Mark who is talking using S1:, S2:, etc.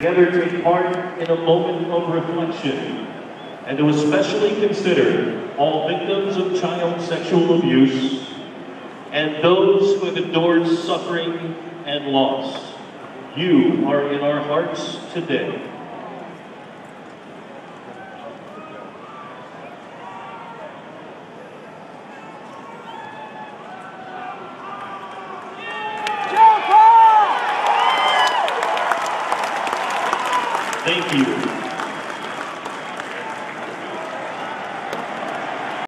S1: together take part in a moment of reflection and to especially consider all victims of child sexual abuse and those who have endured suffering and loss. You are in our hearts today. Thank you.